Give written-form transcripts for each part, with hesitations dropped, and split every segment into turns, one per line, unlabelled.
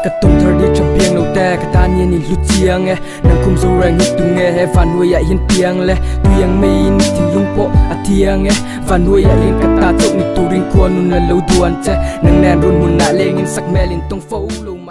Ka tung thar di chap piang no te ka ta ni lu chiang e nang kum zo rang hit tu nge he van hui ya yin piang le tu yang mei ni tin lung po atiang e van hui ya yin ka ta chok ni tu ring ko nun la lo duan che nang nan run mun na leng in sak melin tong fo lo ma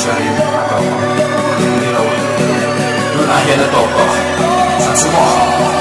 Hãy subscribe cho kênh Ghiền Mì Gõ để không bỏ lỡ những video hấp dẫn.